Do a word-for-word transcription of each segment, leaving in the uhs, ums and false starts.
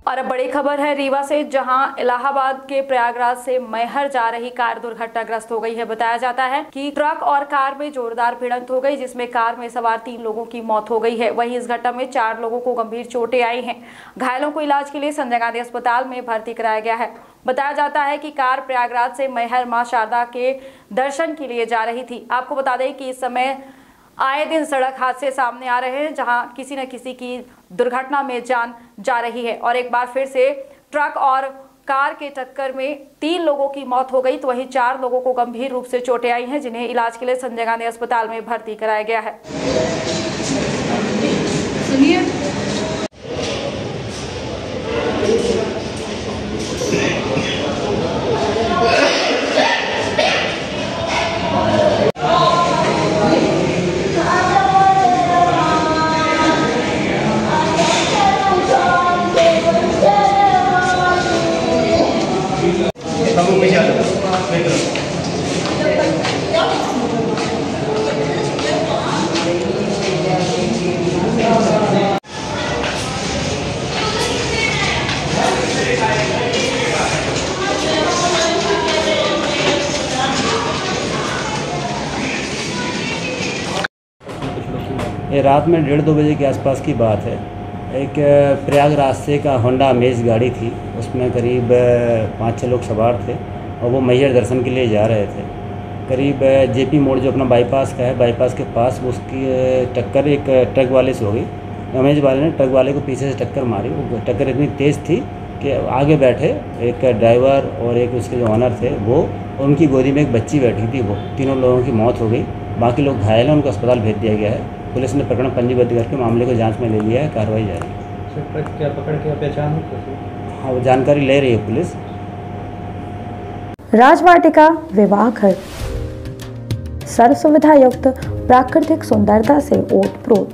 और अब बड़ी खबर है रीवा से, जहां इलाहाबाद के प्रयागराज से मैहर जा रही कार दुर्घटनाग्रस्त हो गई है। बताया जाता है कि ट्रक और कार में जोरदार भिड़ंत हो गई, जिसमें कार में सवार तीन लोगों की मौत हो गई है। वहीं इस घटना में चार लोगों को गंभीर चोटें आई हैं। घायलों को इलाज के लिए संजय गांधी अस्पताल में भर्ती कराया गया है। बताया जाता है कि कार प्रयागराज से मैहर मां शारदा के दर्शन के लिए जा रही थी। आपको बता दें कि इस समय आए दिन सड़क हादसे सामने आ रहे हैं, जहां किसी न किसी की दुर्घटना में जान जा रही है। और एक बार फिर से ट्रक और कार के टक्कर में तीन लोगों की मौत हो गई, तो वहीं चार लोगों को गंभीर रूप से चोटें आई हैं, जिन्हें इलाज के लिए संजय गांधी अस्पताल में भर्ती कराया गया है। सुनिए। ये रात में डेढ़ दो बजे के आसपास की बात है। एक प्रयागराज से का होंडा अमेज गाड़ी थी, उसमें करीब पाँच छः लोग सवार थे और वो मैहर दर्शन के लिए जा रहे थे। करीब जेपी मोड़ जो अपना बाईपास का है, बाईपास के पास उसकी टक्कर एक ट्रक वाले से हो गई। अमेज वाले ने ट्रक वाले को पीछे से टक्कर मारी। वो टक्कर इतनी तेज़ थी कि आगे बैठे एक ड्राइवर और एक उसके जो ऑनर थे वो, और उनकी गोदी में एक बच्ची बैठी थी, वो तीनों लोगों की मौत हो गई। बाकी लोग घायल हैं, उनको अस्पताल भेज दिया गया है। पुलिस ने प्रकरण पंजीबद्ध करके मामले को जांच में ले लिया है, कार्रवाई जारी है। ट्रक क्या पकड़ के पहचान? हाँ, वो जानकारी ले रही है पुलिस। राजवाटिका विवाह घर, सर्व सुविधा युक्त प्राकृतिक सुंदरता से ओतप्रोत।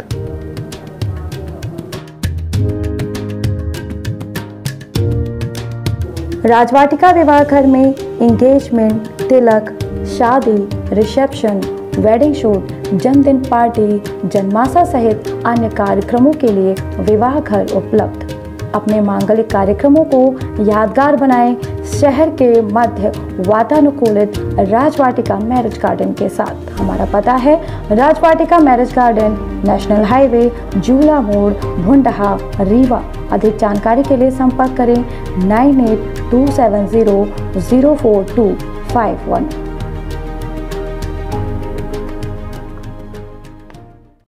राजवाटिका विवाह घर में एंगेजमेंट, तिलक, शादी, रिसेप्शन, वेडिंग शूट, जन्मदिन पार्टी, जन्माशा सहित अन्य कार्यक्रमों के लिए विवाह घर उपलब्ध। अपने मांगलिक कार्यक्रमों को यादगार बनाएं शहर के मध्य वातानुकूलित राजवाटिका मैरिज गार्डन के साथ। हमारा पता है Rajwatika marriage garden, national highway, Jula मोड़, भुंडहा, रीवा। अधिक जानकारी के लिए संपर्क करें nine eight two seven zero zero four two five one.